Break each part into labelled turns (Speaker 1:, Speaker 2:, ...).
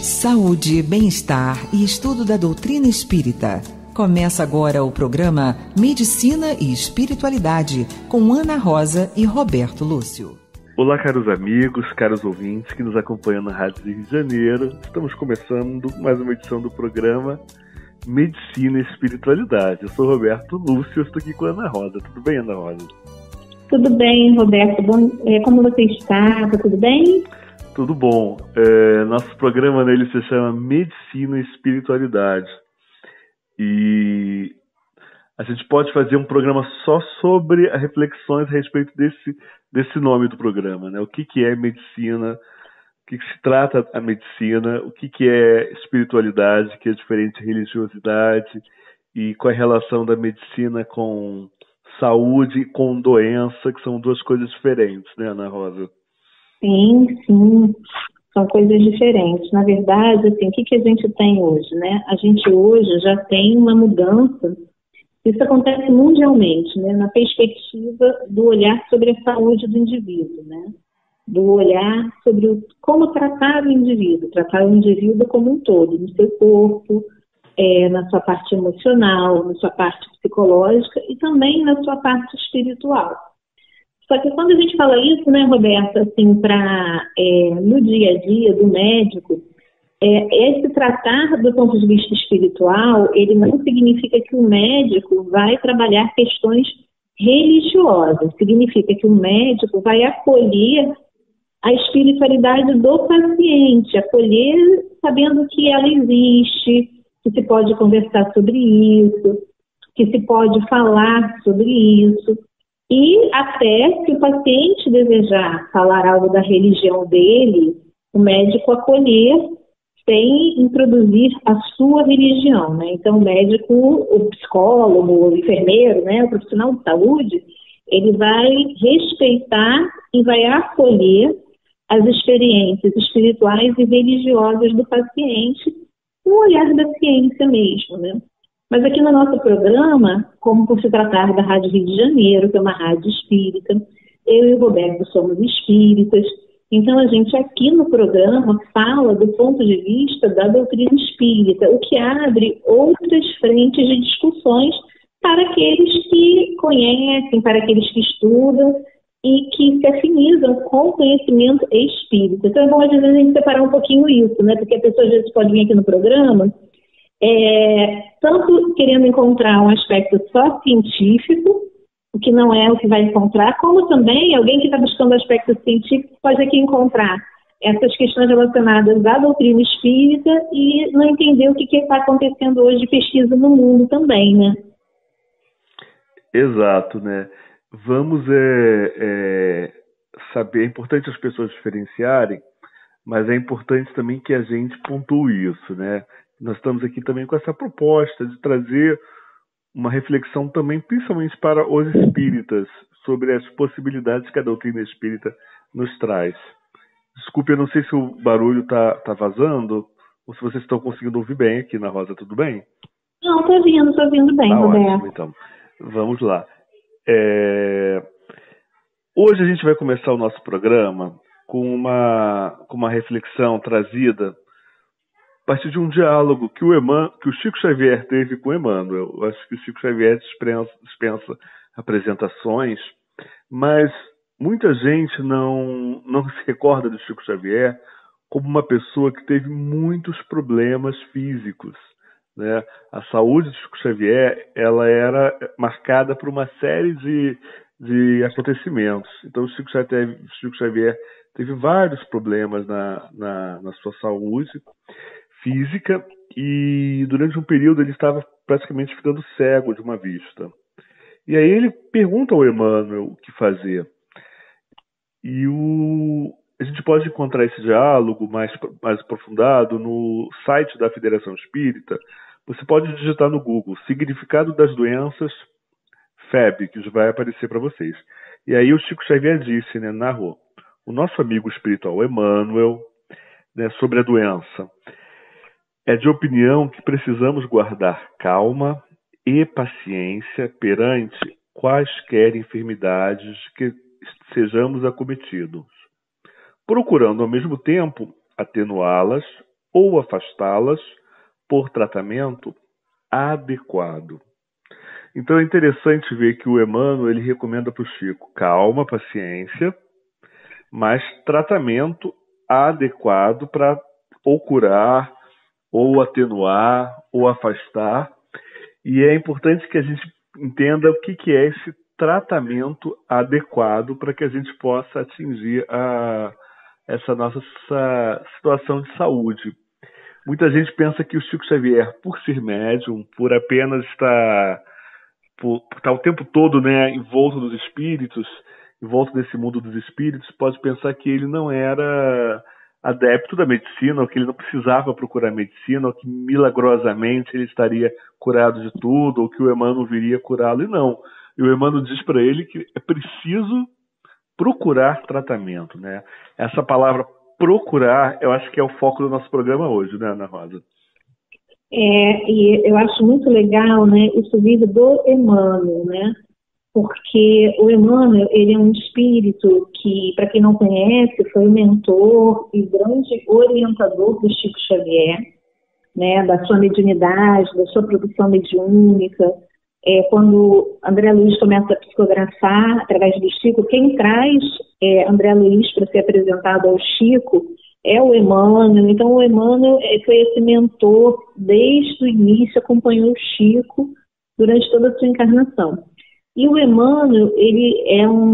Speaker 1: Saúde, bem-estar e estudo da doutrina espírita. Começa agora o programa Medicina e Espiritualidade, com Ana Rosa e Roberto Lúcio.
Speaker 2: Olá, caros amigos, caros ouvintes que nos acompanham na Rádio de Rio de Janeiro. Estamos começando mais uma edição do programa Medicina e Espiritualidade. Eu sou Roberto Lúcio, estou aqui com a Ana Rosa. Tudo bem, Ana Rosa?
Speaker 3: Tudo bem, Roberto. Como você está? Tá tudo bem?
Speaker 2: Tudo bom. Nosso programa nele se chama Medicina e Espiritualidade. E a gente pode fazer um programa só sobre as reflexões a respeito desse nome do programa, né? O que é medicina, o que se trata a medicina, o que é espiritualidade, que é diferente de religiosidade, e qual é a relação da medicina com saúde e com doença, que são duas coisas diferentes, né, Ana Rosa?
Speaker 3: Sim, são coisas diferentes. Na verdade, assim, o que a gente tem hoje, né? A gente hoje já tem uma mudança. Isso acontece mundialmente, né? Na perspectiva do olhar sobre a saúde do indivíduo, né? Do olhar sobre como tratar o indivíduo como um todo, no seu corpo, na sua parte emocional, na sua parte psicológica e também na sua parte espiritual. Só que quando a gente fala isso, né, Roberta, assim, no dia a dia do médico, esse tratar do ponto de vista espiritual, ele não significa que o médico vai trabalhar questões religiosas, significa que o médico vai acolher a espiritualidade do paciente, acolher sabendo que ela existe, que se pode conversar sobre isso, que se pode falar sobre isso. E até se o paciente desejar falar algo da religião dele, o médico acolher sem introduzir a sua religião, né? Então o médico, o psicólogo, o enfermeiro, né, o profissional de saúde, ele vai respeitar e vai acolher as experiências espirituais e religiosas do paciente, no olhar da ciência mesmo, né? Mas aqui no nosso programa, como por se tratar da Rádio Rio de Janeiro, que é uma rádio espírita, eu e o Roberto somos espíritas, então a gente aqui no programa fala do ponto de vista da doutrina espírita, o que abre outras frentes de discussões para aqueles que conhecem, para aqueles que estudam e que se afinizam com o conhecimento espírita. Então é bom às vezes a gente separar um pouquinho isso, né? Porque a pessoa às vezes pode vir aqui no programa tanto querendo encontrar um aspecto só científico, o que não é o que vai encontrar, como também alguém que está buscando aspecto científico pode aqui encontrar essas questões relacionadas à doutrina espírita e não entender o que está acontecendo hoje de pesquisa no mundo também, né?
Speaker 2: Exato, né? Vamos saber, é importante as pessoas diferenciarem, mas é importante também que a gente pontue isso, né? Nós estamos aqui também com essa proposta de trazer uma reflexão também, principalmente para os espíritas, sobre as possibilidades que a doutrina espírita nos traz. Desculpe, eu não sei se o barulho está vazando, ou se vocês estão conseguindo ouvir bem aqui na Rosa, tudo bem?
Speaker 3: Não, estou ouvindo bem, Roberto.
Speaker 2: Ótimo, então. Vamos lá. Hoje a gente vai começar o nosso programa com uma reflexão trazida a partir de um diálogo que o Chico Xavier teve com Emmanuel. Eu acho que o Chico Xavier dispensa apresentações, mas muita gente não se recorda do Chico Xavier como uma pessoa que teve muitos problemas físicos, né? A saúde de Chico Xavier ela era marcada por uma série de acontecimentos. Então o Chico Xavier teve vários problemas na sua saúde física e durante um período ele estava praticamente ficando cego de uma vista. E aí ele pergunta ao Emmanuel o que fazer. E a gente pode encontrar esse diálogo mais aprofundado no site da Federação Espírita. Você pode digitar no Google Significado das Doenças FEB, que já vai aparecer para vocês. E aí o Chico Xavier disse, né, narrou, o nosso amigo espiritual Emmanuel, né, sobre a doença. É de opinião que precisamos guardar calma e paciência perante quaisquer enfermidades que sejamos acometidos, procurando ao mesmo tempo atenuá-las ou afastá-las por tratamento adequado. Então é interessante ver que o Emmanuel ele recomenda para o Chico calma, paciência, mas tratamento adequado para ou curar, ou atenuar, ou afastar. E é importante que a gente entenda o que é esse tratamento adequado para que a gente possa atingir essa nossa situação de saúde. Muita gente pensa que o Chico Xavier, por ser médium, por apenas estar o tempo todo, né, envolto nos espíritos, envolto nesse mundo dos espíritos, pode pensar que ele não era adepto da medicina, ou que ele não precisava procurar medicina, ou que milagrosamente ele estaria curado de tudo, ou que o Emmanuel viria curá-lo. E não. E o Emmanuel diz para ele que é preciso procurar tratamento, né? Essa palavra procurar, eu acho que é o foco do nosso programa hoje, né, Ana Rosa?
Speaker 3: E eu acho muito legal, né, isso vindo do Emmanuel, né? Porque o Emmanuel, ele é um espírito que, para quem não conhece, foi o mentor e grande orientador do Chico Xavier, né, da sua mediunidade, da sua produção mediúnica. Quando André Luiz começa a psicografar através do Chico, quem traz André Luiz para ser apresentado ao Chico é o Emmanuel. Então o Emmanuel foi esse mentor desde o início, acompanhou o Chico durante toda a sua encarnação. E o Emmanuel, ele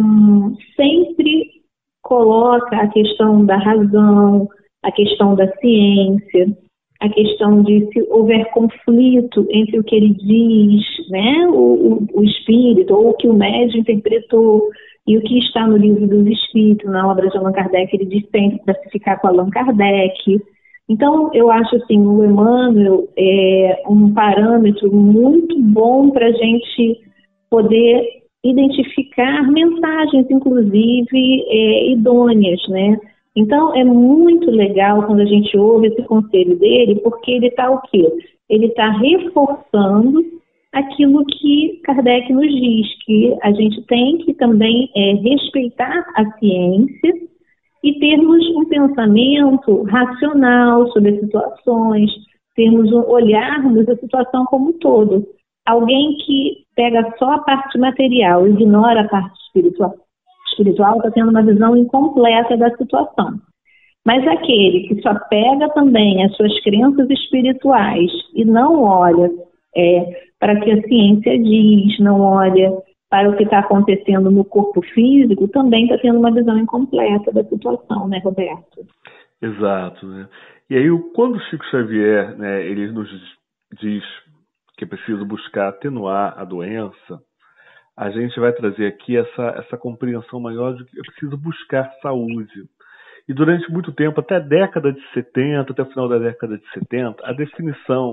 Speaker 3: sempre coloca a questão da razão, a questão da ciência, a questão de se houver conflito entre o que ele diz, né, o espírito, ou o que o médium interpretou, e o que está no livro dos Espíritos, na obra de Allan Kardec, ele diz sempre para se ficar com Allan Kardec. Então, eu acho assim, o Emmanuel é um parâmetro muito bom para a gente poder identificar mensagens, inclusive, idôneas, né? Então, é muito legal quando a gente ouve esse conselho dele, porque ele está o quê? Ele está reforçando aquilo que Kardec nos diz, que a gente tem que também respeitar a ciência e termos um pensamento racional sobre as situações, olharmos a situação como um todo. Alguém que pega só a parte material e ignora a parte espiritual está tendo uma visão incompleta da situação. Mas aquele que só pega também as suas crenças espirituais e não olha para o que a ciência diz, não olha para o que está acontecendo no corpo físico, também está tendo uma visão incompleta da situação, né, Roberto?
Speaker 2: Exato, né? E aí, quando o Chico Xavier, né, ele nos diz que é preciso buscar atenuar a doença, a gente vai trazer aqui essa compreensão maior de que é preciso buscar saúde. E durante muito tempo, até a década de 70, até o final da década de 70, a definição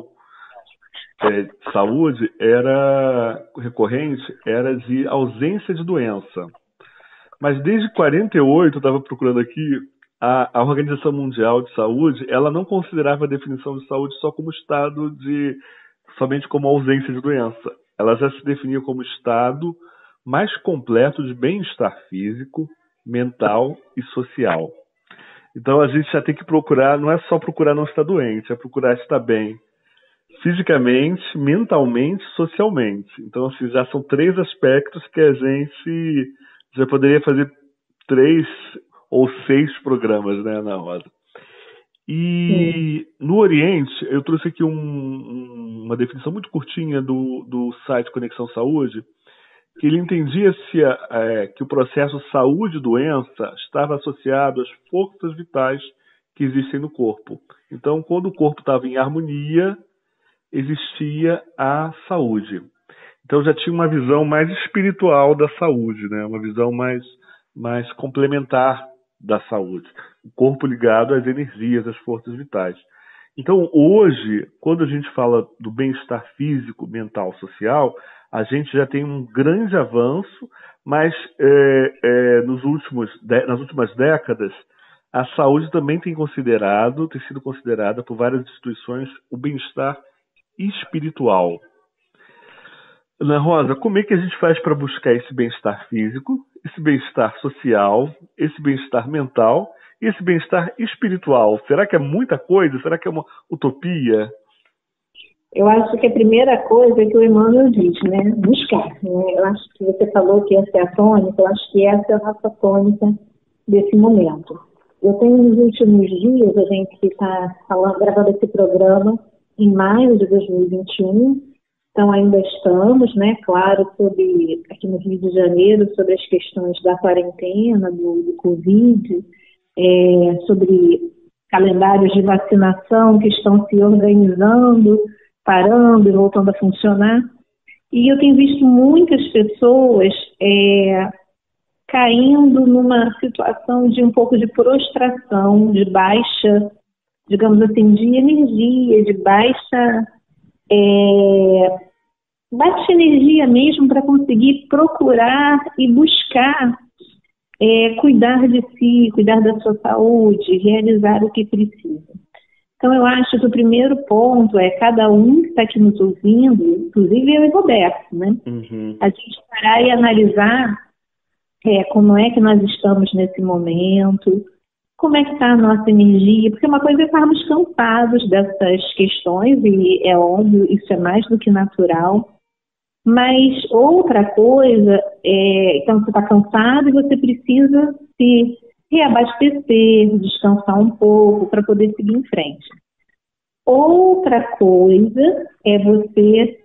Speaker 2: de saúde era de ausência de doença. Mas desde 48, eu estava procurando aqui, a Organização Mundial de Saúde, ela não considerava a definição de saúde só como estado somente como ausência de doença. Ela já se definia como estado mais completo de bem-estar físico, mental e social. Então a gente já tem que procurar, não é só procurar não estar doente, é procurar estar bem fisicamente, mentalmente, socialmente. Então assim, já são 3 aspectos que a gente já poderia fazer 3 ou 6 programas, né, Ana Rosa? E no Oriente, eu trouxe aqui uma definição muito curtinha do site Conexão Saúde, que ele entendia que o processo saúde-doença estava associado às forças vitais que existem no corpo. Então, quando o corpo estava em harmonia, existia a saúde. Então, já tinha uma visão mais espiritual da saúde, né? Uma visão mais complementar da saúde. O corpo ligado às energias, às forças vitais. Então, hoje, quando a gente fala do bem-estar físico, mental, social, a gente já tem um grande avanço, mas nas últimas décadas, a saúde também tem sido considerada por várias instituições o bem-estar espiritual. Ana Rosa, como é que a gente faz para buscar esse bem-estar físico, esse bem-estar social, esse bem-estar mental E esse bem-estar espiritual, será que é muita coisa? Será que é uma utopia?
Speaker 3: Eu acho que a primeira coisa que o Emmanuel diz, né? Buscar. Né? Eu acho que você falou que essa é a tônica, eu acho que essa é a nossa tônica desse momento. Eu tenho nos últimos dias, a gente está gravando esse programa em maio de 2021, então ainda estamos, né, claro, aqui no Rio de Janeiro, sobre as questões da quarentena, do Covid, sobre calendários de vacinação que estão se organizando, parando e voltando a funcionar. E eu tenho visto muitas pessoas caindo numa situação de um pouco de prostração, de baixa, digamos assim, de energia, de baixa energia mesmo para conseguir procurar e buscar cuidar de si, cuidar da sua saúde, realizar o que precisa. Então, eu acho que o primeiro ponto é cada um que está aqui nos ouvindo, inclusive eu e Roberto, né?
Speaker 2: Uhum.
Speaker 3: A gente parar e analisar como é que nós estamos nesse momento, como é que está a nossa energia, porque uma coisa é estarmos cansados dessas questões, e é óbvio, isso é mais do que natural, mas outra coisa então você está cansado e você precisa se reabastecer, descansar um pouco para poder seguir em frente. Outra coisa é você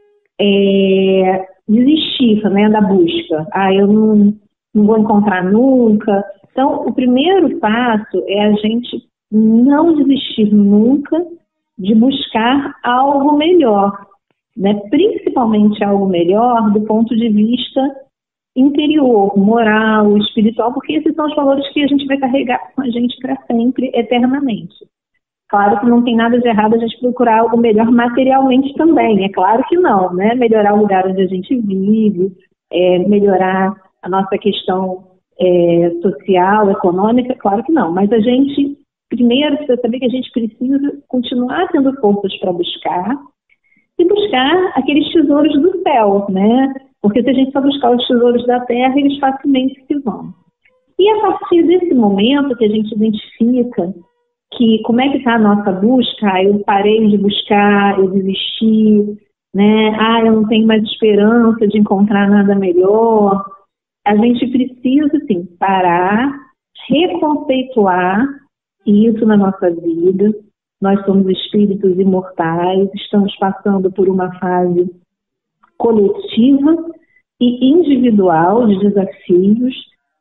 Speaker 3: desistir, né, da busca. Eu não vou encontrar nunca. Então, o primeiro passo é a gente não desistir nunca de buscar algo melhor, né? Principalmente algo melhor do ponto de vista interior, moral, espiritual, porque esses são os valores que a gente vai carregar com a gente para sempre, eternamente. Claro que não tem nada de errado a gente procurar algo melhor materialmente também, é claro que não, né? Melhorar o lugar onde a gente vive, melhorar a nossa questão social, econômica, claro que não. Mas a gente, primeiro, precisa saber que a gente precisa continuar tendo forças para buscar e buscar aqueles tesouros do céu, né? Porque se a gente só buscar os tesouros da terra, eles facilmente se vão. E a partir desse momento que a gente identifica que como é que está a nossa busca, eu parei de buscar, eu desisti, né? Eu não tenho mais esperança de encontrar nada melhor. A gente precisa, sim, parar, reconceituar isso na nossa vida. Nós somos espíritos imortais, estamos passando por uma fase coletiva e individual de desafios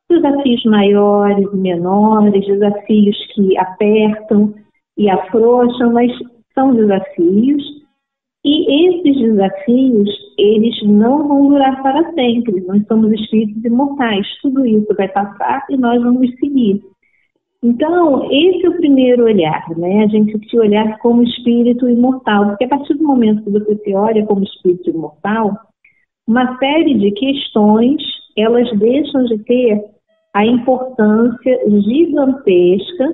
Speaker 3: maiores e menores, desafios que apertam e afrouxam, mas são desafios. E esses desafios, eles não vão durar para sempre. Nós somos espíritos imortais. Tudo isso vai passar e nós vamos seguir. Então, esse é o primeiro olhar, né? A gente se olhar como espírito imortal. Porque a partir do momento que você se olha como espírito imortal, uma série de questões, elas deixam de ter a importância gigantesca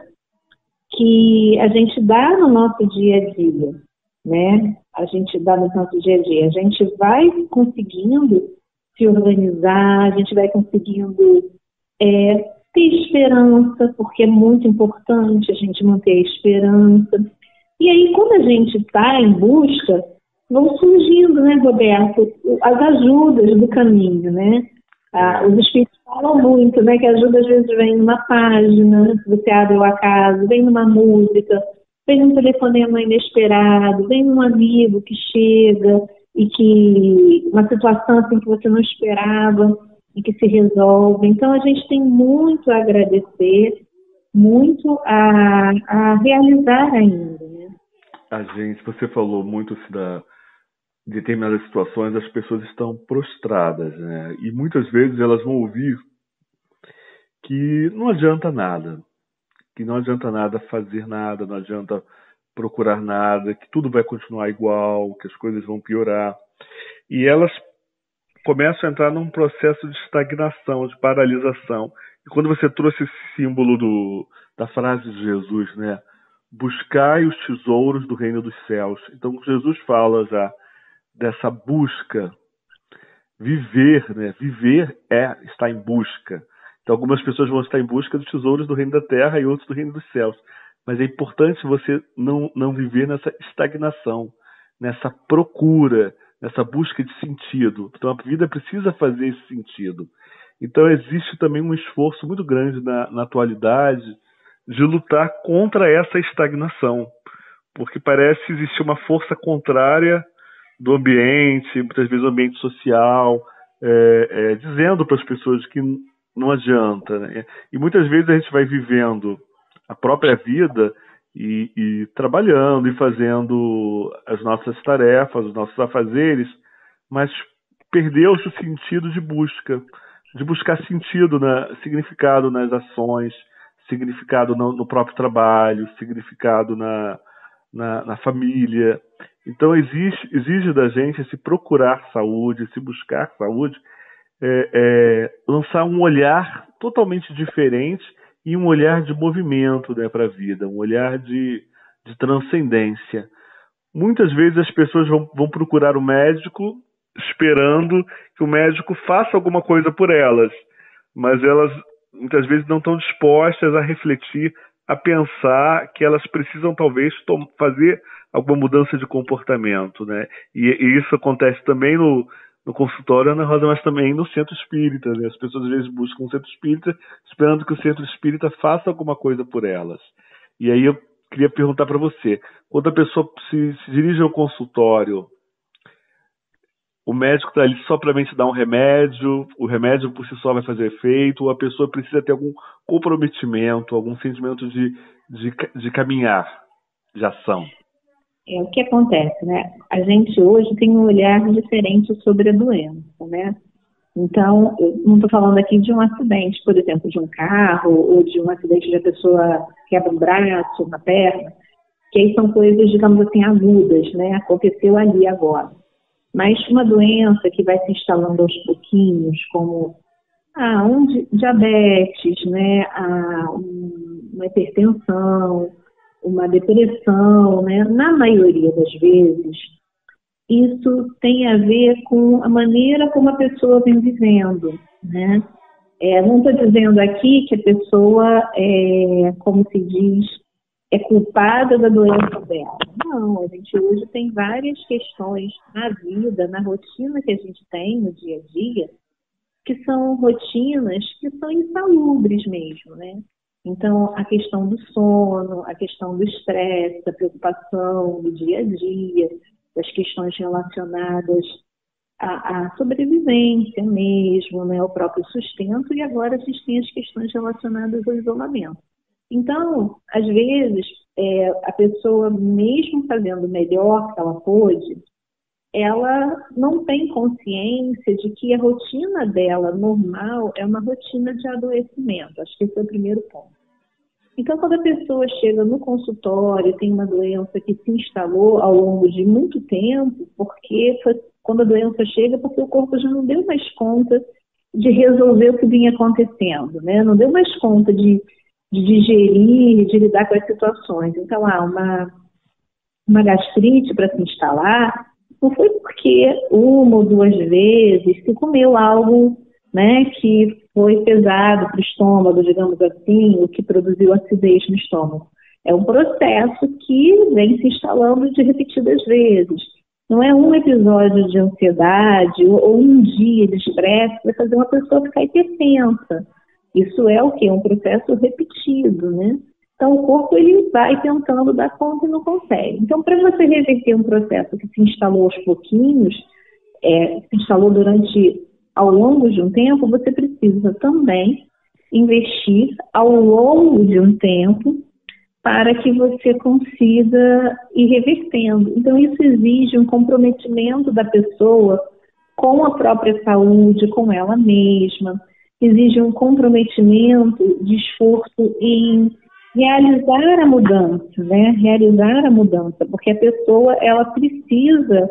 Speaker 3: que a gente dá no nosso dia a dia, né? A gente dá no nosso dia a dia. A gente vai conseguindo se organizar, a gente vai conseguindo ter esperança, porque é muito importante a gente manter a esperança. E aí, quando a gente está em busca, vão surgindo, né, Roberto, as ajudas do caminho, né? Os espíritos falam muito, né, que a ajuda às vezes vem numa página, você abre o acaso, vem numa música, vem num telefonema inesperado, vem num amigo que chega e que uma situação assim que você não esperava e que se resolve. Então a gente tem muito a agradecer, muito a realizar ainda, né?
Speaker 2: Você falou muito de determinadas situações, as pessoas estão prostradas, né? E muitas vezes elas vão ouvir que não adianta nada, fazer nada, não adianta procurar nada, que tudo vai continuar igual, que as coisas vão piorar. E elas começam a entrar num processo de estagnação, de paralisação. E quando você trouxe esse símbolo da frase de Jesus, né? Buscai os tesouros do reino dos céus. Então Jesus fala já dessa busca, viver, né? Viver é estar em busca. Então, algumas pessoas vão estar em busca dos tesouros do reino da terra e outros do reino dos céus. Mas é importante você não viver nessa estagnação, nessa procura, nessa busca de sentido. Então, a vida precisa fazer esse sentido. Então, existe também um esforço muito grande na atualidade de lutar contra essa estagnação, porque parece existir uma força contrária do ambiente, muitas vezes o ambiente social, dizendo para as pessoas que não adianta, né? E muitas vezes a gente vai vivendo a própria vida e trabalhando e fazendo as nossas tarefas, os nossos afazeres, mas perdeu-se o sentido de buscar sentido, significado nas ações, significado no próprio trabalho, significado na família. Então exige da gente esse procurar saúde, esse buscar saúde, lançar um olhar totalmente diferente e um olhar de movimento, né, para a vida, um olhar de transcendência. Muitas vezes as pessoas vão procurar o médico esperando que o médico faça alguma coisa por elas, mas elas muitas vezes não estão dispostas a refletir, a pensar que elas precisam talvez fazer alguma mudança de comportamento, né? E isso acontece também no consultório, Ana Rosa, mas também no centro espírita, né? As pessoas às vezes buscam o centro espírita esperando que o centro espírita faça alguma coisa por elas. E aí eu queria perguntar para você, quando a pessoa se dirige ao consultório, o médico está ali só para dar um remédio, o remédio por si só vai fazer efeito, ou a pessoa precisa ter algum comprometimento, algum sentimento de caminhar, de ação?
Speaker 3: O que acontece, né? A gente hoje tem um olhar diferente sobre a doença, né? Então, eu não estou falando aqui de um acidente, por exemplo, de um carro, ou de um acidente de a pessoa quebra um braço, uma perna, que aí são coisas, digamos assim, agudas, né? Aconteceu ali agora. Mas uma doença que vai se instalando aos pouquinhos, como diabetes, né? Uma hipertensão, uma depressão, né? Na maioria das vezes, isso tem a ver com a maneira como a pessoa vem vivendo, né? Não estou dizendo aqui que a pessoa, como se diz, é culpada da doença dela. Não, a gente hoje tem várias questões na vida, na rotina que a gente tem no dia a dia, que são rotinas que são insalubres mesmo, né? Então, a questão do sono, a questão do estresse, da preocupação do dia a dia, das questões relacionadas à sobrevivência mesmo, né? Ao próprio sustento, e agora a gente tem as questões relacionadas ao isolamento. Então, às vezes, a pessoa, mesmo fazendo o melhor que ela pôde, ela não tem consciência de que a rotina dela normal é uma rotina de adoecimento. Acho que esse é o primeiro ponto. Então, quando a pessoa chega no consultório e tem uma doença que se instalou ao longo de muito tempo, quando a doença chega, porque o corpo já não deu mais conta de resolver o que vinha acontecendo, né? Não deu mais conta de digerir, de lidar com as situações. Então, uma gastrite para se instalar, não foi porque uma ou duas vezes se comeu algo, né, que foi pesado para o estômago, digamos assim, o que produziu acidez no estômago. É um processo que vem se instalando de repetidas vezes. Não é um episódio de ansiedade ou um dia de estresse que vai fazer uma pessoa ficar hipertensa. Isso é o quê? Um processo repetido, né? Então, o corpo ele vai tentando dar conta e não consegue. Então, para você reverter um processo que se instalou aos pouquinhos, se instalou ao longo de um tempo, você precisa também investir ao longo de um tempo para que você consiga ir revertendo. Então, isso exige um comprometimento da pessoa com a própria saúde, com ela mesma, exige um comprometimento de esforço em realizar a mudança, né? Realizar a mudança, porque a pessoa, ela precisa,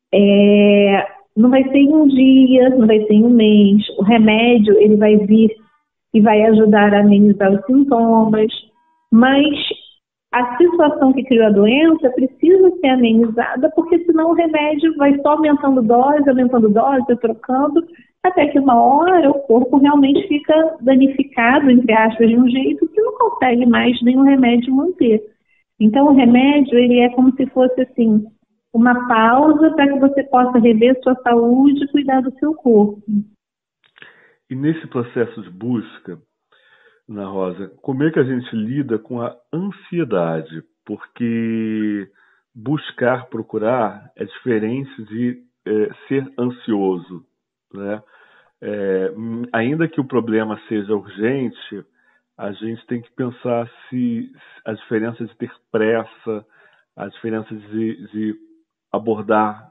Speaker 3: não vai ser em um dia, não vai ser em um mês, o remédio, ele vai vir e vai ajudar a amenizar os sintomas, mas a situação que criou a doença precisa ser amenizada, porque senão o remédio vai só aumentando dose, trocando, até que uma hora o corpo realmente fica danificado, entre aspas, de um jeito que não consegue mais nenhum remédio manter. Então o remédio, ele é como se fosse assim, uma pausa para que você possa rever sua saúde e cuidar do seu corpo.
Speaker 2: E nesse processo de busca, Ana Rosa, como é que a gente lida com a ansiedade? Porque buscar, procurar é diferente de ser ansioso, né? Ainda que o problema seja urgente, a gente tem que pensar se a diferença de ter pressa, a diferença de abordar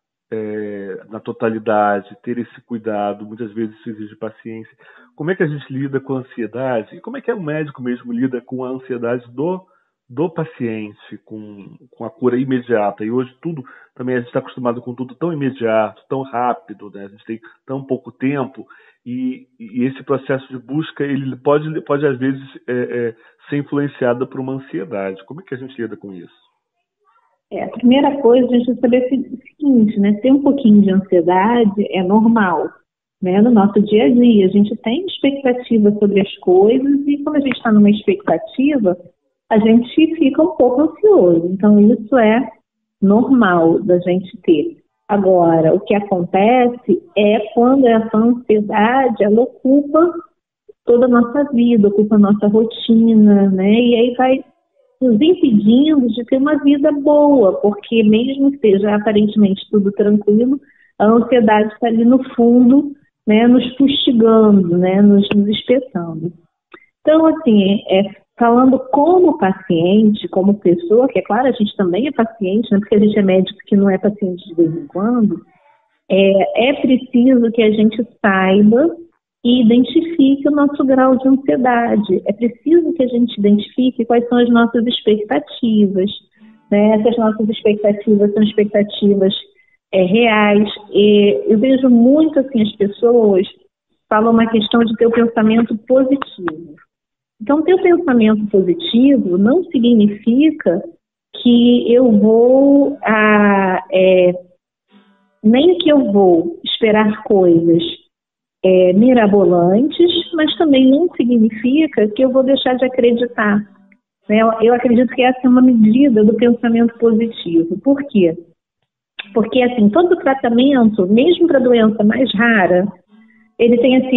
Speaker 2: na totalidade, ter esse cuidado, muitas vezes isso exige paciência. Como é que a gente lida com a ansiedade? E como é que o médico mesmo lida com a ansiedade do paciente, com a cura imediata? E hoje tudo, também a gente está acostumado com tudo tão imediato, tão rápido, né? A gente tem tão pouco tempo e esse processo de busca, ele pode às vezes ser influenciado por uma ansiedade. Como é que a gente lida com isso?
Speaker 3: A primeira coisa, a gente tem que saber o seguinte, né? Ter um pouquinho de ansiedade é normal, né? No nosso dia a dia, a gente tem expectativa sobre as coisas e quando a gente está numa expectativa, a gente fica um pouco ansioso. Então, isso é normal da gente ter. Agora, o que acontece é quando essa ansiedade, ela ocupa toda a nossa vida, ocupa a nossa rotina, né? E aí vai nos impedindo de ter uma vida boa, porque mesmo que esteja aparentemente tudo tranquilo, a ansiedade está ali no fundo, né, nos fustigando, né, nos espetando. Então, assim, falando como paciente, como pessoa, que é claro, a gente também é paciente, né, porque a gente é médico que não é paciente de vez em quando, é preciso que a gente saiba e identifique o nosso grau de ansiedade. É preciso que a gente identifique quais são as nossas expectativas, né? Essas nossas expectativas são expectativas reais. E eu vejo muito assim, as pessoas falam uma questão de ter o pensamento positivo. Então, ter o pensamento positivo não significa que eu vou nem que eu vou esperar coisas mirabolantes, mas também não significa que eu vou deixar de acreditar. Né? Eu acredito que essa é uma medida do pensamento positivo. Por quê? Porque, assim, todo tratamento, mesmo para doença mais rara, ele tem assim,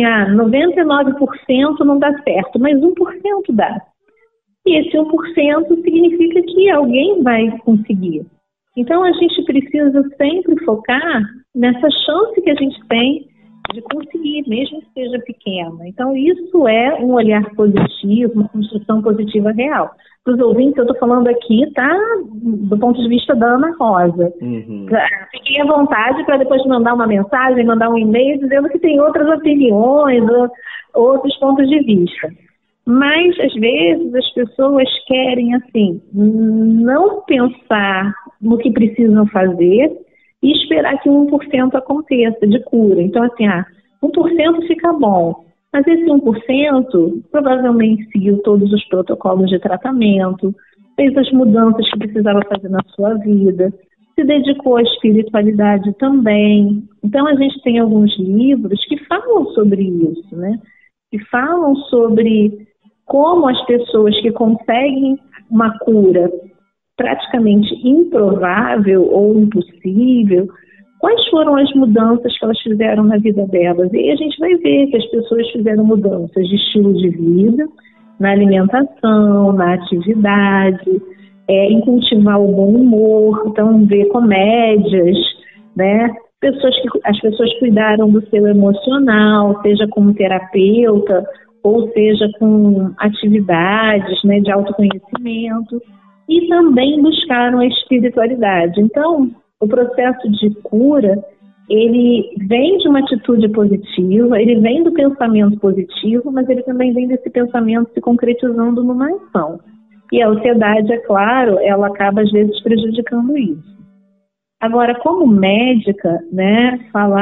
Speaker 3: 99% não dá certo, mas 1% dá. E esse 1% significa que alguém vai conseguir. Então, a gente precisa sempre focar nessa chance que a gente tem de conseguir, mesmo que seja pequena. Então, isso é um olhar positivo, uma construção positiva real. Para os ouvintes, eu estou falando aqui, tá? Do ponto de vista da Ana Rosa.
Speaker 2: Uhum.
Speaker 3: Fiquem à vontade para depois mandar uma mensagem, mandar um e-mail dizendo que tem outras opiniões, outros pontos de vista. Mas, às vezes, as pessoas querem, assim, não pensar no que precisam fazer e esperar que 1% aconteça de cura. Então, assim, 1% fica bom. Mas esse 1% provavelmente seguiu todos os protocolos de tratamento, fez as mudanças que precisava fazer na sua vida, se dedicou à espiritualidade também. Então, a gente tem alguns livros que falam sobre isso, né? Que falam sobre como as pessoas que conseguem uma cura praticamente improvável ou impossível, quais foram as mudanças que elas fizeram na vida delas. E a gente vai ver que as pessoas fizeram mudanças de estilo de vida, na alimentação, na atividade, em cultivar o bom humor, então ver comédias, né? As pessoas cuidaram do seu emocional, seja como terapeuta, ou seja com atividades, né, de autoconhecimento, e também buscaram a espiritualidade. Então, o processo de cura, ele vem de uma atitude positiva, ele vem do pensamento positivo, mas ele também vem desse pensamento se concretizando numa ação. E a ansiedade, é claro, ela acaba às vezes prejudicando isso. Agora, como médica, né,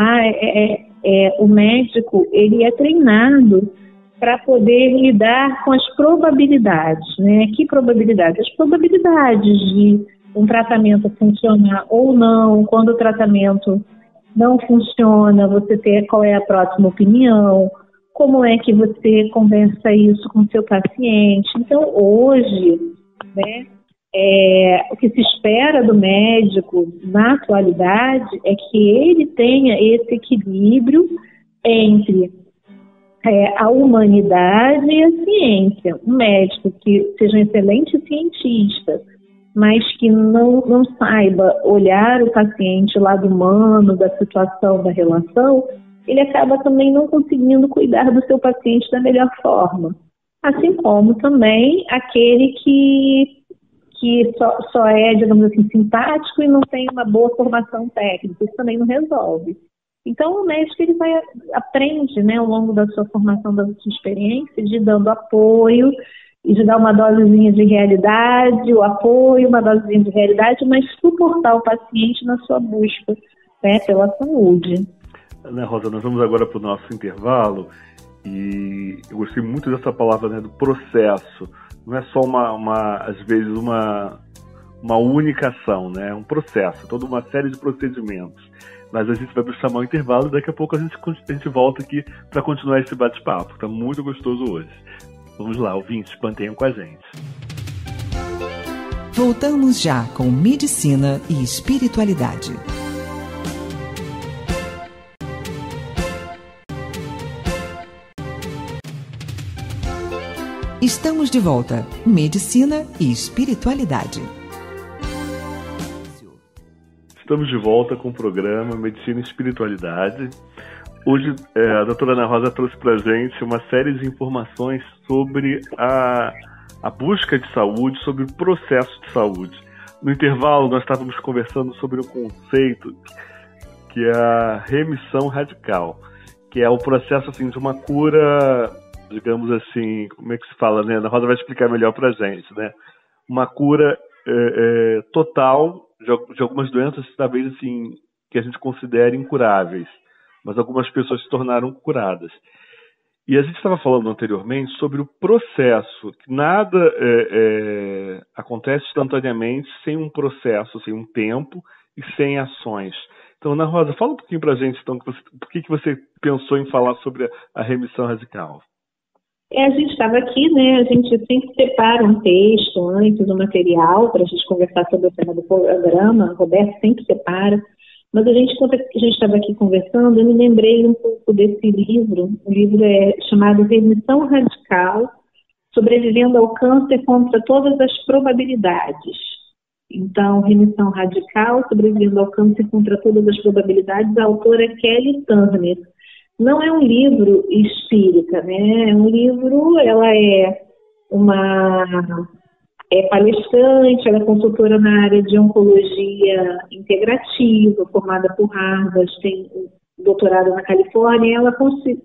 Speaker 3: o médico, ele é treinado para poder lidar com as probabilidades, né? Que probabilidades? As probabilidades de um tratamento funcionar ou não, quando o tratamento não funciona, você ter qual é a próxima opinião, como é que você conversa isso com o seu paciente. Então, hoje, né, o que se espera do médico na atualidade é que ele tenha esse equilíbrio entre a humanidade e a ciência. Um médico que seja um excelente cientista, mas que não saiba olhar o paciente, o lado humano da situação, da relação, ele acaba também não conseguindo cuidar do seu paciente da melhor forma. Assim como também aquele que só é, digamos assim, simpático e não tem uma boa formação técnica. Isso também não resolve. Então, o médico ele aprende, né, ao longo da sua formação, da sua experiência, de dando apoio e de dar uma dosezinha de realidade, o apoio, uma dosezinha de realidade, mas suportar o paciente na sua busca, né, pela saúde.
Speaker 2: Ana Rosa, nós vamos agora para o nosso intervalo e eu gostei muito dessa palavra, né, do processo. Não é só às vezes uma única ação, né? É um processo, toda uma série de procedimentos. Mas a gente vai chamar o intervalo e daqui a pouco a gente volta aqui para continuar esse bate-papo. Está muito gostoso hoje. Vamos lá, ouvintes, mantenham com a gente.
Speaker 1: Voltamos já com Medicina e Espiritualidade. Estamos de volta. Medicina e Espiritualidade.
Speaker 2: Estamos de volta com o programa Medicina e Espiritualidade. Hoje a doutora Ana Rosa trouxe para a gente uma série de informações sobre a busca de saúde, sobre o processo de saúde. No intervalo nós estávamos conversando sobre o conceito que é a remissão radical, que é o processo assim, de uma cura, digamos assim, como é que se fala, né? A Ana Rosa vai explicar melhor para a gente, né? Uma cura total de algumas doenças, talvez assim, que a gente considere incuráveis, mas algumas pessoas se tornaram curadas. E a gente estava falando anteriormente sobre o processo, que nada acontece instantaneamente sem um processo, sem um tempo e sem ações. Então, Ana Rosa, fala um pouquinho para a gente, então, por que você pensou em falar sobre a remissão radical?
Speaker 3: A gente estava aqui, né? A gente sempre separa um texto antes do material para a gente conversar sobre o tema do programa. O Roberto sempre separa. Mas enquanto a gente estava aqui conversando, eu me lembrei um pouco desse livro. O livro é chamado Remissão Radical, Sobrevivendo ao Câncer contra Todas as Probabilidades. Então, Remissão Radical, Sobrevivendo ao Câncer contra Todas as Probabilidades, a autora é Kelly Turner. Não é um livro espírita, né? É um livro, ela é palestrante, ela é consultora na área de oncologia integrativa, formada por Harvard, tem doutorado na Califórnia. Ela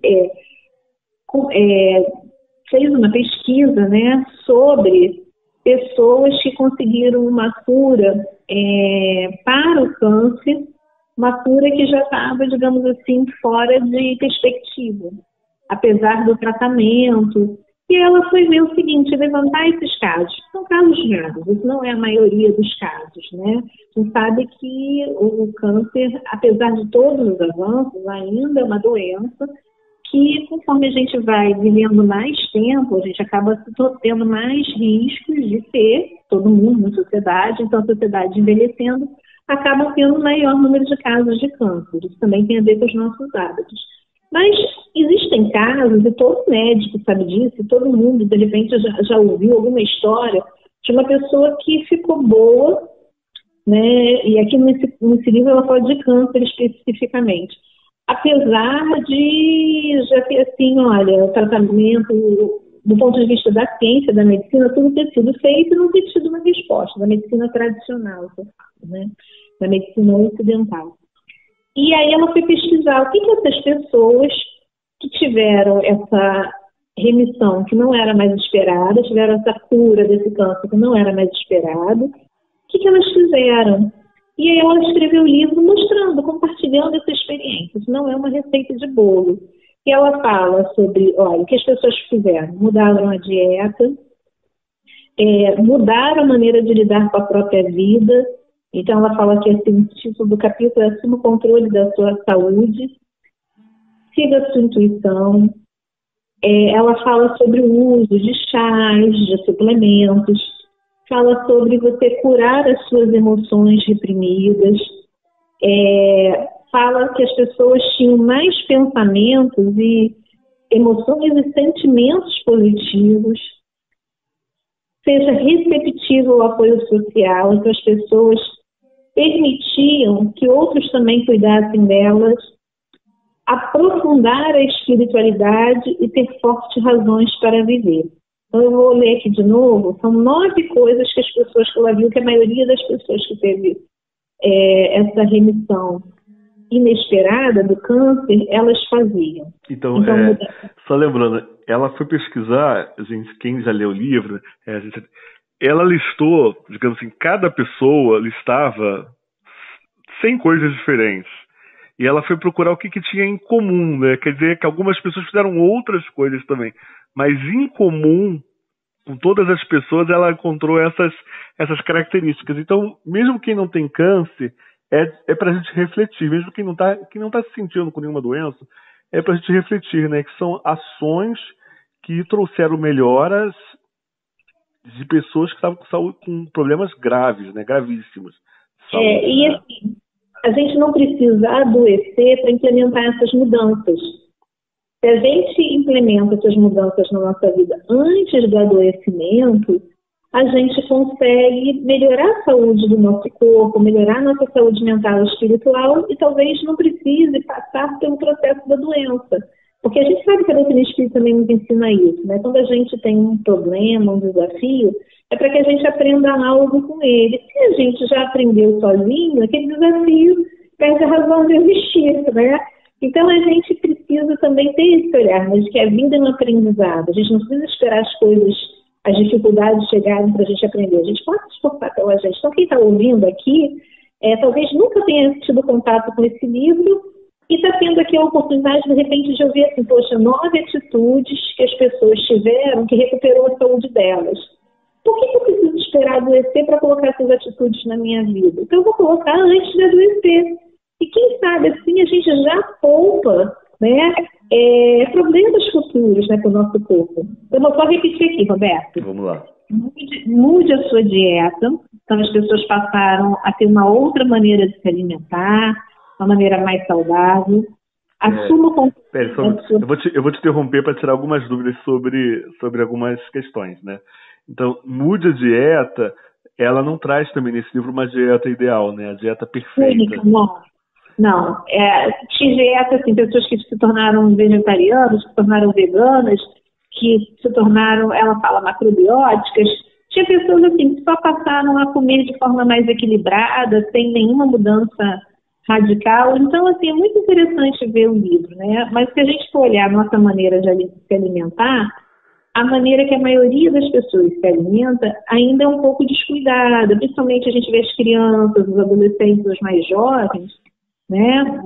Speaker 3: fez uma pesquisa, né, sobre pessoas que conseguiram uma cura para o câncer, uma cura que já estava, digamos assim, fora de perspectiva, apesar do tratamento. E ela foi ver o seguinte, levantar esses casos. São casos raros, isso não é a maioria dos casos, né? A gente sabe que o câncer, apesar de todos os avanços, ainda é uma doença que, conforme a gente vai vivendo mais tempo, a gente acaba tendo mais riscos de ter, todo mundo na sociedade, então a sociedade envelhecendo, acaba tendo um maior número de casos de câncer. Isso também tem a ver com os nossos hábitos. Mas existem casos, e todo médico sabe disso, e todo mundo, de repente, já ouviu alguma história de uma pessoa que ficou boa, né? E aqui nesse livro ela fala de câncer especificamente. Apesar de já ter, assim, olha, o tratamento, do ponto de vista da ciência, da medicina, tudo ter sido feito e não ter tido uma resposta, da medicina tradicional, né? Da medicina ocidental. E aí ela foi pesquisar o que essas pessoas que tiveram essa remissão que não era mais esperada, tiveram essa cura desse câncer que não era mais esperado, o que elas fizeram? E aí ela escreveu um livro mostrando, compartilhando essa experiência. Isso não é uma receita de bolo. E ela fala sobre, olha, o que as pessoas fizeram. Mudaram a dieta, mudaram a maneira de lidar com a própria vida, Então, ela fala que assim, o título do capítulo é Assuma o Controle da Sua Saúde, Siga a Sua Intuição. Ela fala sobre o uso de chás, de suplementos, fala sobre você curar as suas emoções reprimidas, fala que as pessoas tinham mais pensamentos e emoções e sentimentos positivos, seja receptivo ao apoio social, então as pessoas permitiam que outros também cuidassem delas, aprofundar a espiritualidade e ter fortes razões para viver. Então eu vou ler aqui de novo, são 9 coisas que as pessoas que ela viu, que a maioria das pessoas que teve essa remissão inesperada do câncer, elas faziam.
Speaker 2: Então só lembrando, ela foi pesquisar, gente, quem já leu o livro, ela listou, digamos assim, cada pessoa listava 100 coisas diferentes. E ela foi procurar o que tinha em comum, né? Quer dizer que algumas pessoas fizeram outras coisas também. Mas em comum, com todas as pessoas, ela encontrou essas características. Então, mesmo quem não tem câncer, é para a gente refletir. Mesmo quem não tá se sentindo com nenhuma doença, é para a gente refletir, né? Que são ações que trouxeram melhoras de pessoas que estavam com problemas graves, né? Gravíssimos.
Speaker 3: E assim, a gente não precisa adoecer para implementar essas mudanças. Se a gente implementa essas mudanças na nossa vida antes do adoecimento, a gente consegue melhorar a saúde do nosso corpo, melhorar a nossa saúde mental e espiritual e talvez não precise passar pelo processo da doença. Porque a gente sabe que a doutrina espírita também nos ensina isso, né? Quando a gente tem um problema, um desafio, é para que a gente aprenda algo com ele. Se a gente já aprendeu sozinho, aquele desafio perde a razão de existir, né? Então a gente precisa também ter esse olhar, mas que a vida é um aprendizado. A gente não precisa esperar as coisas, as dificuldades chegarem para a gente aprender. A gente pode se esforçar pela gente. Então quem está ouvindo aqui, talvez nunca tenha tido contato com esse livro e está tendo aqui a oportunidade, de repente, de ouvir assim, poxa, 9 atitudes que as pessoas tiveram que recuperou a saúde delas. Por que eu preciso esperar adoecer para colocar essas atitudes na minha vida? Então eu vou colocar antes de adoecer. E quem sabe, assim, a gente já poupa, né, problemas futuros, né, para o nosso corpo. Eu vou só repetir aqui, Roberto.
Speaker 2: Vamos lá.
Speaker 3: Mude a sua dieta. Então as pessoas passaram a ter uma outra maneira de se alimentar, uma maneira mais saudável. Assuma o
Speaker 2: eu vou te interromper para tirar algumas dúvidas sobre algumas questões, né? Então, mude a dieta, ela não traz também nesse livro uma dieta ideal, né? A dieta perfeita.
Speaker 3: Única, não. Dieta, assim, pessoas que se tornaram vegetarianas, que se tornaram veganas, que se tornaram, ela fala, macrobióticas. Tinha pessoas assim que só passaram a comer de forma mais equilibrada, sem nenhuma mudança radical. Então, assim, é muito interessante ver o livro, né? Mas se a gente for olhar a nossa maneira de se alimentar, a maneira que a maioria das pessoas se alimenta ainda é um pouco descuidada. Principalmente a gente vê as crianças, os adolescentes, os mais jovens, né?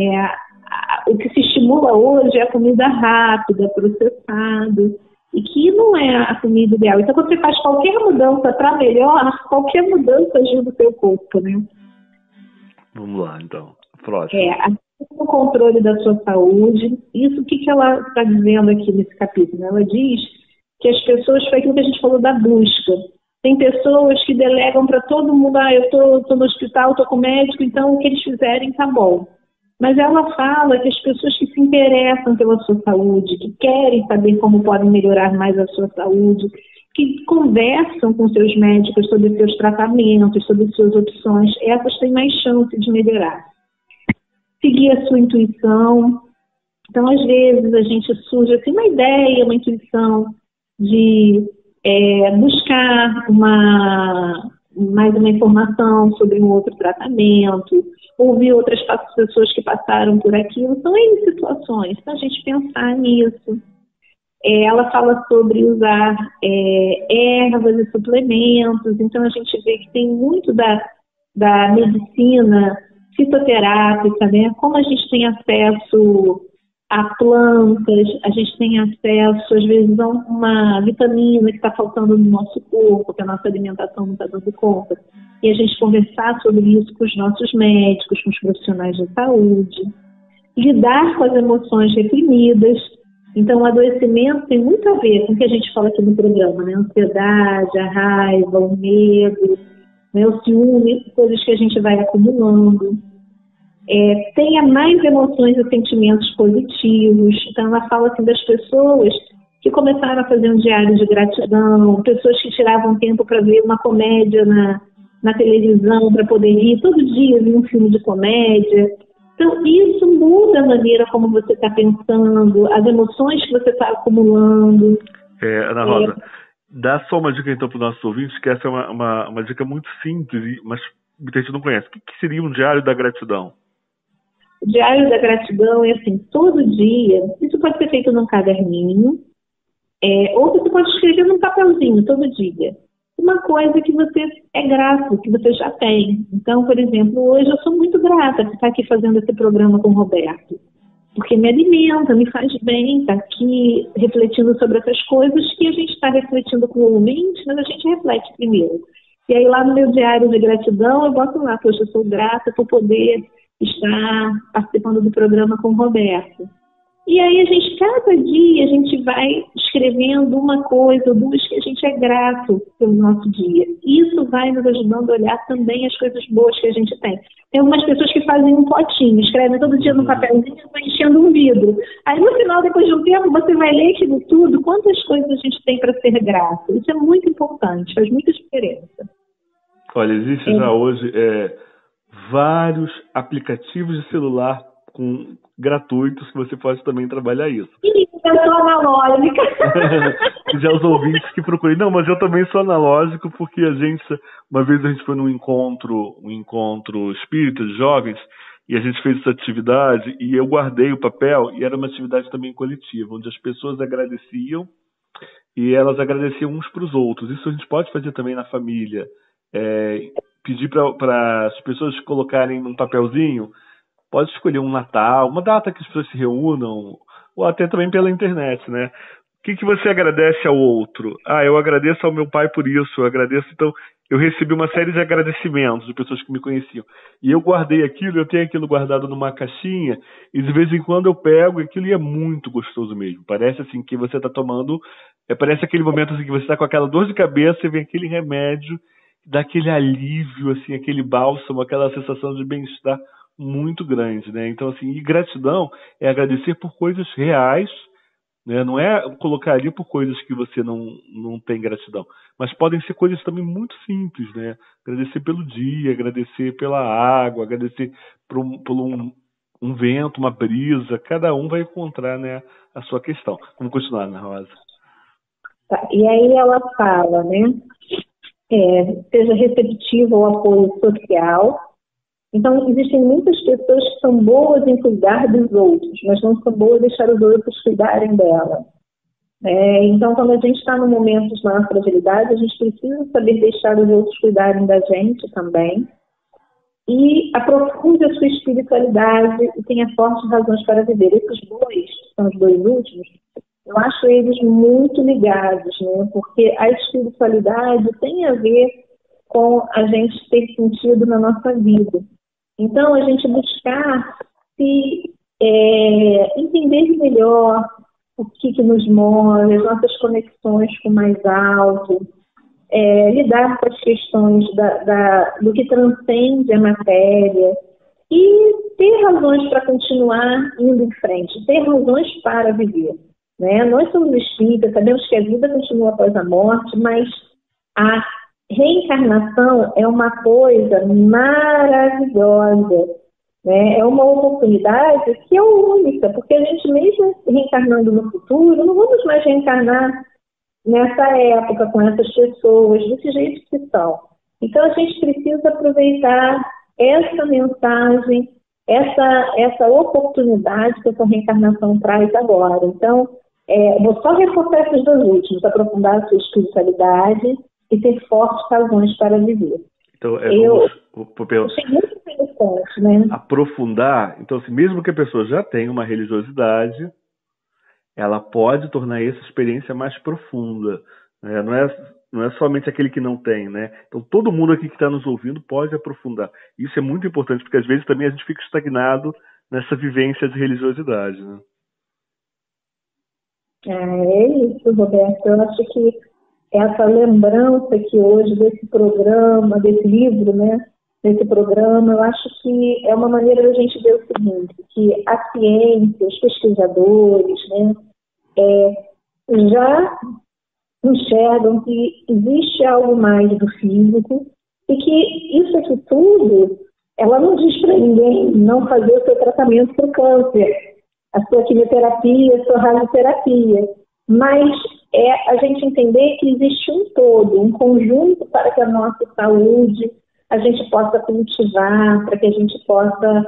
Speaker 3: O que se estimula hoje é a comida rápida, processada, e que não é a comida ideal. Então, quando você faz qualquer mudança para melhor, qualquer mudança ajuda o seu corpo, né? Vamos
Speaker 2: lá, então. Próximo.
Speaker 3: O controle da sua saúde. Isso, o que ela está dizendo aqui nesse capítulo? Ela diz que as pessoas, foi aquilo que a gente falou da busca. Tem pessoas que delegam para todo mundo, eu estou no hospital, estou com o médico, então o que eles fizerem tá bom. Mas ela fala que as pessoas que se interessam pela sua saúde, que querem saber como podem melhorar mais a sua saúde, que conversam com seus médicos sobre seus tratamentos, sobre suas opções, essas têm mais chance de melhorar. Seguir a sua intuição. Então, às vezes, a gente surge assim, uma ideia, uma intuição de buscar mais uma informação sobre um outro tratamento, ouvir outras pessoas que passaram por aquilo. São N situações, então a gente pensar nisso. Ela fala sobre usar ervas e suplementos, então a gente vê que tem muito da medicina fitoterápica, né? Como a gente tem acesso a plantas, a gente tem acesso, às vezes, a uma vitamina que está faltando no nosso corpo, que a nossa alimentação não está dando conta. e a gente conversar sobre isso com os nossos médicos, com os profissionais de saúde, lidar com as emoções reprimidas. Então, o adoecimento tem muito a ver com o que a gente fala aqui no programa, né? A ansiedade, a raiva, o medo, né? O ciúme, coisas que a gente vai acumulando. Tenha mais emoções e sentimentos positivos. Então, ela fala assim das pessoas que começaram a fazer um diário de gratidão, pessoas que tiravam tempo para ver uma comédia na televisão, para poder rir todo dia, ver um filme de comédia. Então, isso muda a maneira como você está pensando, as emoções que você está acumulando.
Speaker 2: Ana Rosa, dá só uma dica então para os nossos ouvintes, que essa é uma dica muito simples, mas muita gente não conhece. O que seria um diário da gratidão?
Speaker 3: O diário da gratidão é assim, todo dia, isso pode ser feito num caderninho, ou você pode escrever num papelzinho todo dia. Uma coisa que você é grato, que você já tem. Então, por exemplo, hoje eu sou muito grata por estar aqui fazendo esse programa com o Roberto, porque me alimenta, me faz bem estar aqui refletindo sobre essas coisas que a gente está refletindo com o mente, mas a gente reflete primeiro. E aí lá no meu diário de gratidão eu boto lá, poxa, eu sou grata por poder estar participando do programa com o Roberto. E aí cada dia, a gente vai escrevendo uma coisa ou duas que a gente é grato pelo nosso dia. Isso vai nos ajudando a olhar também as coisas boas que a gente tem. Tem algumas pessoas que fazem um potinho, escrevem todo dia no papelzinho e vai enchendo um vidro. Aí no final, depois de um tempo, você vai ler aquilo tudo, quantas coisas a gente tem para ser grato. Isso é muito importante, faz muita diferença.
Speaker 2: Olha, existe já hoje vários aplicativos de celular gratuitos que você pode também trabalhar isso.
Speaker 3: Eu sou analógica.
Speaker 2: Já os ouvintes que procurem. Não, mas eu também sou analógico porque uma vez a gente foi num encontro espírita de jovens e a gente fez essa atividade e eu guardei o papel e era uma atividade também coletiva, onde as pessoas agradeciam e elas agradeciam uns para os outros. Isso a gente pode fazer também na família. Pedir para as pessoas colocarem num papelzinho. Pode escolher um Natal, uma data que as pessoas se reúnam, ou até também pela internet, né? O que você agradece ao outro? Eu agradeço ao meu pai por isso, eu agradeço. Então, eu recebi uma série de agradecimentos de pessoas que me conheciam. E eu guardei aquilo, eu tenho aquilo guardado numa caixinha, e de vez em quando eu pego aquilo e é muito gostoso mesmo. Parece assim que você está tomando, parece aquele momento assim que você está com aquela dor de cabeça e vem aquele remédio, dá aquele alívio, assim, aquele bálsamo, aquela sensação de bem-estar muito grande, né? Então, assim, e gratidão é agradecer por coisas reais, né? Não é colocar ali por coisas que você não tem gratidão, mas podem ser coisas também muito simples, né? Agradecer pelo dia, agradecer pela água, agradecer por um vento, uma brisa, cada um vai encontrar, né, a sua questão. Vamos continuar, Ana Rosa.
Speaker 3: Tá, e aí ela fala, né? Seja receptivo ao apoio social. Então, existem muitas pessoas que são boas em cuidar dos outros, mas não são boas em deixar os outros cuidarem dela. Então, quando a gente está num momento de maior fragilidade, a gente precisa saber deixar os outros cuidarem da gente também. E aprofunde a sua espiritualidade e tenha fortes razões para viver. Esses dois, que são os dois últimos, eu acho eles muito ligados, né? Porque a espiritualidade tem a ver com a gente ter sentido na nossa vida. Então, a gente buscar se entender melhor o que nos move, as nossas conexões com o mais alto, lidar com as questões do que transcende a matéria e ter razões para continuar indo em frente, ter razões para viver. Né? Nós somos espíritas, sabemos que a vida continua após a morte, mas a reencarnação é uma coisa maravilhosa, né? É uma oportunidade que é única, porque a gente mesmo reencarnando no futuro, não vamos mais reencarnar nessa época com essas pessoas, desse jeito que são. Então a gente precisa aproveitar essa mensagem, essa oportunidade que essa reencarnação traz agora. Então, vou só reforçar esses dois últimos, aprofundar a sua espiritualidade e ter fortes razões para viver.
Speaker 2: Então,
Speaker 3: achei muito interessante, né?
Speaker 2: Aprofundar, então, assim, mesmo que a pessoa já tenha uma religiosidade, ela pode tornar essa experiência mais profunda. Né? Não é não é somente aquele que não tem, né? Então todo mundo aqui que está nos ouvindo pode aprofundar. Isso é muito importante, porque às vezes também a gente fica estagnado nessa vivência de religiosidade, né?
Speaker 3: É isso, Roberto. Eu acho que essa lembrança que hoje desse programa, desse livro, né? Desse programa, eu acho que é uma maneira da gente ver o seguinte, que a ciência, os pesquisadores, né? Já enxergam que existe algo mais do físico e que isso aqui tudo, ela não diz para ninguém não fazer o seu tratamento para o câncer, a sua quimioterapia, a sua radioterapia, mas é a gente entender que existe um todo, um conjunto para que a nossa saúde a gente possa cultivar, para que a gente possa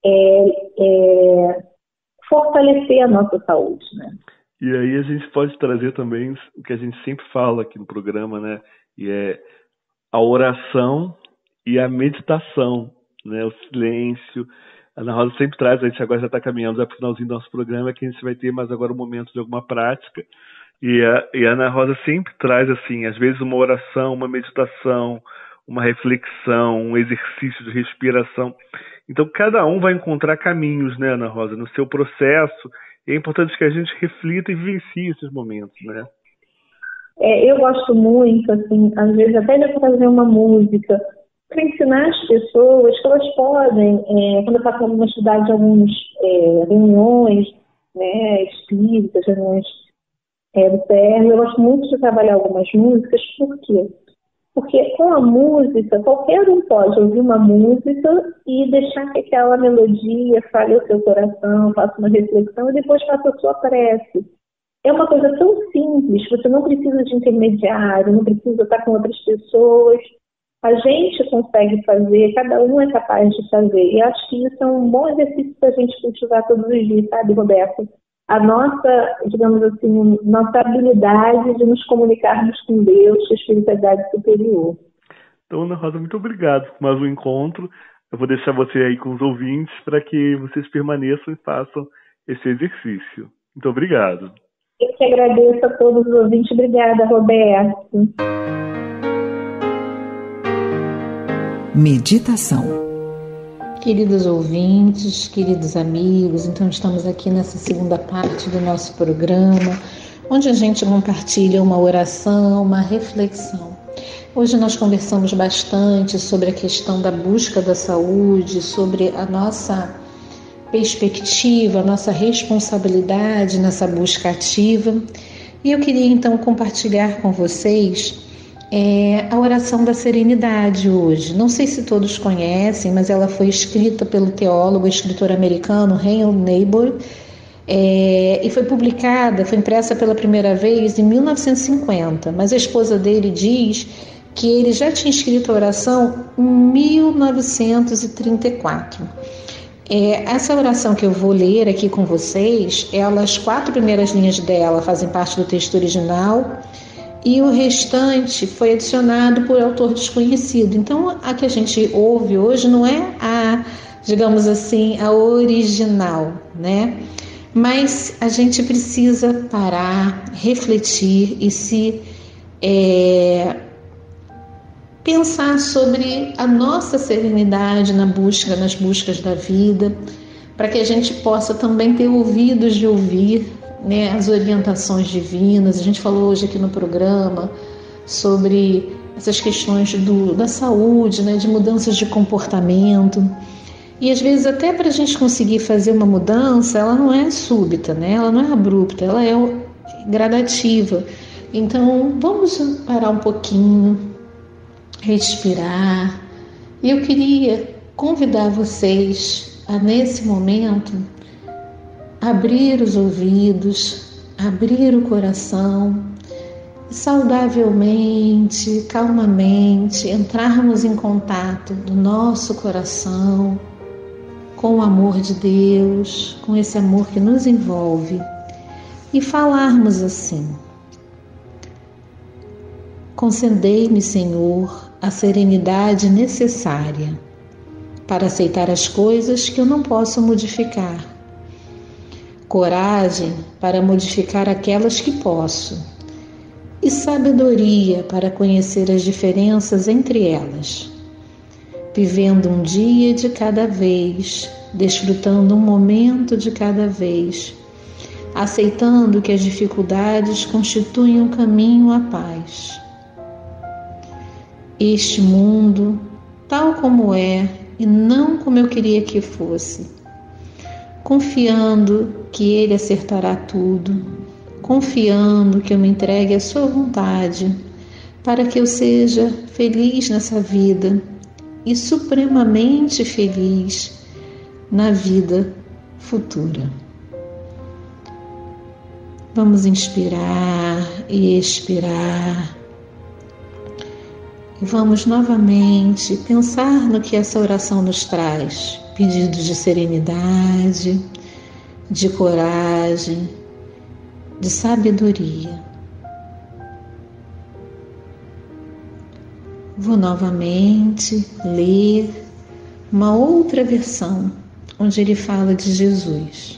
Speaker 3: fortalecer a nossa saúde, né?
Speaker 2: E aí a gente pode trazer também o que a gente sempre fala aqui no programa, né? E é a oração e a meditação, né? O silêncio. A Ana Rosa sempre traz, a gente agora já está caminhando já para o finalzinho do nosso programa, que a gente vai ter mais agora um momento de alguma prática. E a Ana Rosa sempre traz, assim, às vezes uma oração, uma meditação, uma reflexão, um exercício de respiração. Então cada um vai encontrar caminhos, né, Ana Rosa, no seu processo. É importante que a gente reflita e vivencie esses momentos, né?
Speaker 3: Eu gosto muito, assim, às vezes até de fazer uma música para ensinar as pessoas que elas podem, quando eu faço alguma atividade, algumas reuniões, né, espíritas, reuniões do CR, eu gosto muito de trabalhar algumas músicas. Por quê? Porque com a música, qualquer um pode ouvir uma música e deixar que aquela melodia fale o seu coração, faça uma reflexão e depois faça a sua prece. É uma coisa tão simples, você não precisa de intermediário, não precisa estar com outras pessoas. A gente consegue fazer, cada um é capaz de fazer. E acho que isso é um bom exercício para a gente cultivar todos os dias, sabe, Roberto? A nossa, digamos assim, nossa habilidade de nos comunicarmos com Deus, com a espiritualidade superior.
Speaker 2: Então, Ana Rosa, muito obrigado por mais um encontro. Eu vou deixar você aí com os ouvintes para que vocês permaneçam e façam esse exercício. Muito obrigado.
Speaker 3: Eu que agradeço a todos os ouvintes. Obrigada, Roberto.
Speaker 1: Meditação.
Speaker 4: Queridos ouvintes, queridos amigos, então estamos aqui nessa segunda parte do nosso programa, onde a gente compartilha uma oração, uma reflexão. Hoje nós conversamos bastante sobre a questão da busca da saúde, sobre a nossa perspectiva, a nossa responsabilidade nessa busca ativa. E eu queria então compartilhar com vocês a oração da serenidade hoje. Não sei se todos conhecem, mas ela foi escrita pelo teólogo e escritor americano Reinhold Niebuhr e foi publicada, foi impressa pela primeira vez em 1950, mas a esposa dele diz que ele já tinha escrito a oração em 1934. Essa oração que eu vou ler aqui com vocês, as 4 primeiras linhas dela fazem parte do texto original e o restante foi adicionado por autor desconhecido. Então, a que a gente ouve hoje não é digamos assim, a original, né? Mas a gente precisa parar, refletir e pensar sobre a nossa serenidade nas buscas da vida, para que a gente possa também ter ouvidos de ouvir, né, as orientações divinas. A gente falou hoje aqui no programa sobre essas questões da saúde, né, de mudanças de comportamento. E às vezes até para a gente conseguir fazer uma mudança, ela não é súbita, né, ela não é abrupta, ela é gradativa. Então vamos parar um pouquinho, respirar. E eu queria convidar vocês a, nesse momento, abrir os ouvidos, abrir o coração, saudavelmente, calmamente, entrarmos em contato do nosso coração com o amor de Deus, com esse amor que nos envolve, e falarmos assim: concedei-me, Senhor, a serenidade necessária para aceitar as coisas que eu não posso modificar, coragem para modificar aquelas que posso, e sabedoria para conhecer as diferenças entre elas, vivendo um dia de cada vez, desfrutando um momento de cada vez, aceitando que as dificuldades constituem um caminho à paz. Este mundo, tal como é, e não como eu queria que fosse, confiando que Ele acertará tudo, confiando que eu me entregue à sua vontade, para que eu seja feliz nessa vida e supremamente feliz na vida futura. Vamos inspirar e expirar. E vamos novamente pensar no que essa oração nos traz. Pedidos de serenidade, de coragem, de sabedoria. Vou novamente ler uma outra versão, onde ele fala de Jesus.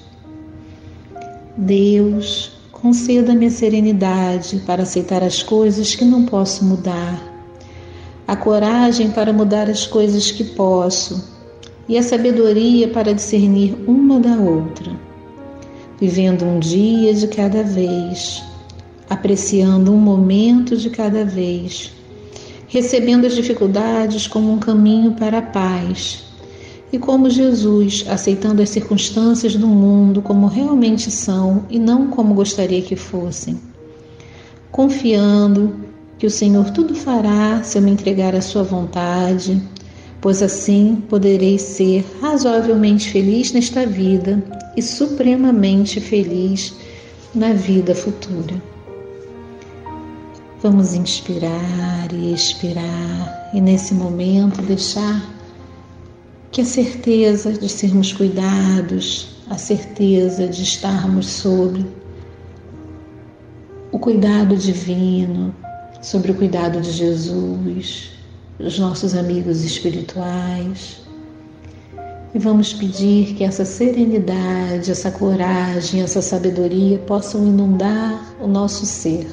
Speaker 4: Deus, conceda-me a serenidade para aceitar as coisas que não posso mudar, a coragem para mudar as coisas que posso e a sabedoria para discernir uma da outra, vivendo um dia de cada vez, apreciando um momento de cada vez, recebendo as dificuldades como um caminho para a paz e como Jesus, aceitando as circunstâncias do mundo como realmente são e não como gostaria que fossem, confiando que o Senhor tudo fará se eu me entregar à sua vontade, pois assim poderei ser razoavelmente feliz nesta vida e supremamente feliz na vida futura. Vamos inspirar e expirar e nesse momento deixar que a certeza de sermos cuidados, a certeza de estarmos sob o cuidado divino, sobre o cuidado de Jesus, os nossos amigos espirituais. E vamos pedir que essa serenidade, essa coragem, essa sabedoria possam inundar o nosso ser,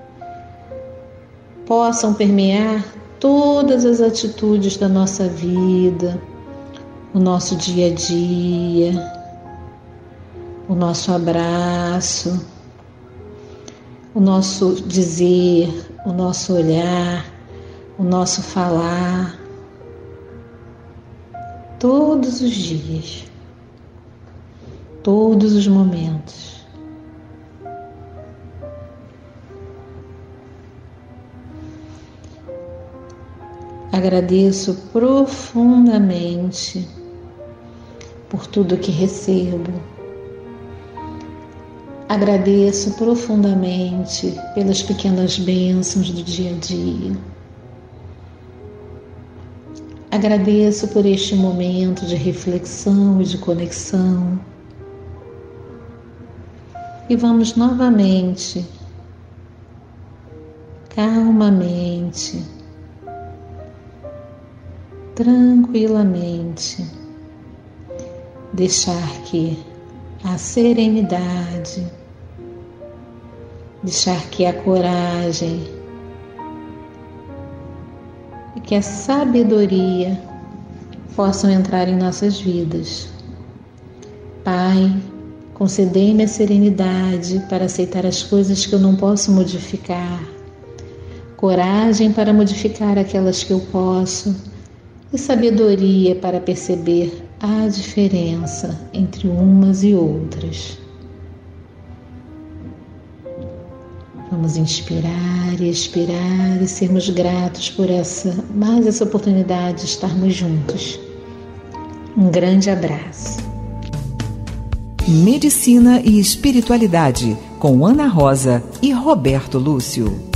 Speaker 4: possam permear todas as atitudes da nossa vida, o nosso dia a dia, o nosso abraço, o nosso dizer, o nosso olhar, o nosso falar, todos os dias, todos os momentos. Agradeço profundamente por tudo que recebo. Agradeço profundamente pelas pequenas bênçãos do dia a dia. Agradeço por este momento de reflexão e de conexão. E vamos novamente, calmamente, tranquilamente, deixar que a serenidade, deixar que a coragem e que a sabedoria possam entrar em nossas vidas. Pai, concedei-me a serenidade para aceitar as coisas que eu não posso modificar, coragem para modificar aquelas que eu posso e sabedoria para perceber a diferença entre umas e outras. Vamos inspirar e expirar e sermos gratos por essa oportunidade de estarmos juntos. Um grande abraço.
Speaker 1: Medicina e Espiritualidade, com Ana Rosa e Roberto Lúcio.